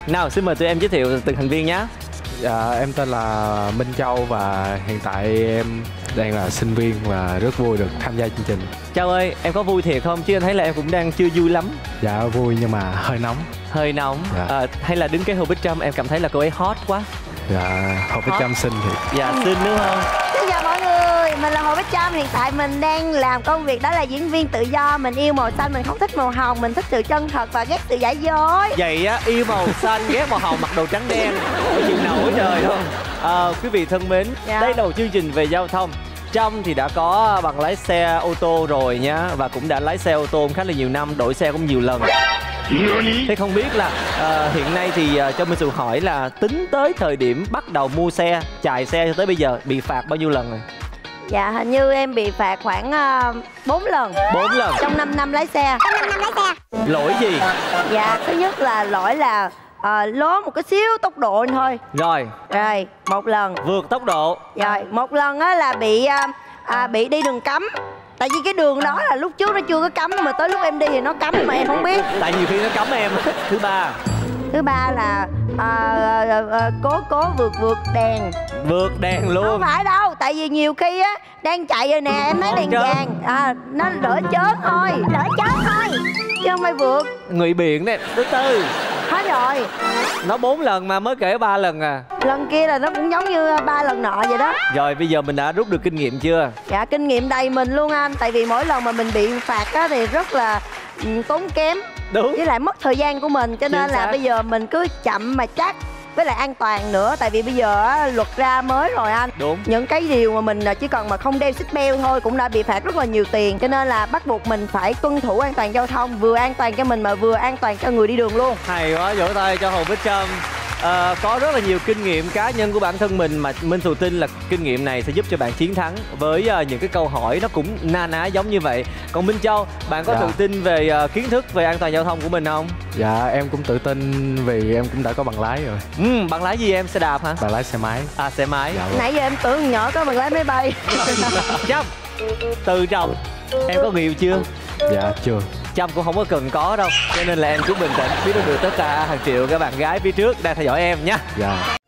Nào xin mời tụi em giới thiệu từng thành viên nhé. Dạ, em tên là Minh Châu và hiện tại em đang là sinh viên và rất vui được tham gia chương trình. Châu ơi, em có vui thiệt không? Chứ anh thấy là em cũng đang chưa vui lắm. Dạ vui nhưng mà hơi nóng. Hơi nóng. Dạ. Hay là đứng cái Hồ Bích Trâm em cảm thấy là cô ấy hot quá? Dạ, Hồ Bích Trâm xinh thì. Dạ xinh đúng không? Xin chào mọi người, mình là Hồ Bích Trâm. Hiện tại mình đang làm công việc đó là diễn viên tự do. Mình yêu màu xanh, mình không thích màu hồng. Mình thích sự chân thật và ghét sự giả dối. Vậy á, yêu màu xanh, ghét màu hồng, mặc đồ trắng đen, có chịu nổi trời không? Quý vị thân mến, đây là một chương trình về giao thông. Trâm thì đã có bằng lái xe ô tô rồi nhá, và cũng đã lái xe ô tô khá là nhiều năm, đổi xe cũng nhiều lần. Thế không biết là hiện nay thì cho Minh Sự hỏi là tính tới thời điểm bắt đầu mua xe, chạy xe cho tới bây giờ bị phạt bao nhiêu lần rồi? Dạ, hình như em bị phạt khoảng 4 lần. 4 lần? Trong 5 năm lái xe. Lỗi gì? Dạ, thứ nhất là lỗi là lố một cái xíu tốc độ thôi. Rồi, một lần. vượt tốc độ. Rồi, một lần á là bị đi đường cấm. Tại vì cái đường đó là lúc trước nó chưa có cấm, mà tới lúc em đi thì nó cấm mà em không biết. Tại nhiều khi nó cấm em. Thứ ba là cố vượt đèn. Vượt đèn luôn? Không phải đâu, tại vì nhiều khi á đang chạy rồi nè, em thấy đèn vàng nó đỡ chớn thôi, chứ không phải vượt. Ngụy biện nè, thứ tư. Hết rồi. Nó 4 lần mà mới kể 3 lần à. Lần kia là nó cũng giống như 3 lần nọ vậy đó. Rồi bây giờ mình đã rút được kinh nghiệm chưa? Dạ, kinh nghiệm đầy mình luôn anh. Tại vì mỗi lần mà mình bị phạt á thì rất là tốn kém. Đúng. Với lại mất thời gian của mình. Cho nên là bây giờ mình cứ chậm mà chắc. Với lại an toàn nữa. Tại vì bây giờ á, luật ra mới rồi anh. Đúng. Những cái điều mà mình chỉ cần mà không đeo xích belt thôi cũng đã bị phạt rất là nhiều tiền. Cho nên là bắt buộc mình phải tuân thủ an toàn giao thông. Vừa an toàn cho mình mà vừa an toàn cho người đi đường luôn. Hay quá, vỗ tay cho Hồ Bích Trâm. Có rất là nhiều kinh nghiệm cá nhân của bản thân mình mà Minh Thù tin là kinh nghiệm này sẽ giúp cho bạn chiến thắng với những cái câu hỏi nó cũng na ná giống như vậy. Còn Minh Châu, bạn có tự tin về kiến thức về an toàn giao thông của mình không? Dạ, em cũng tự tin vì em cũng đã có bằng lái rồi. Bằng lái gì em? Xe đạp hả? Bằng lái xe máy. À, xe máy. Dạ, nãy giờ em tưởng nhỏ có bằng lái máy bay. Trâm, từ chồng em có người yêu chưa? Dạ, chưa. Trâm cũng không có cần có đâu, cho nên là em cứ bình tĩnh, biết được tất cả hàng triệu các bạn gái phía trước đang theo dõi em nhé. Dạ.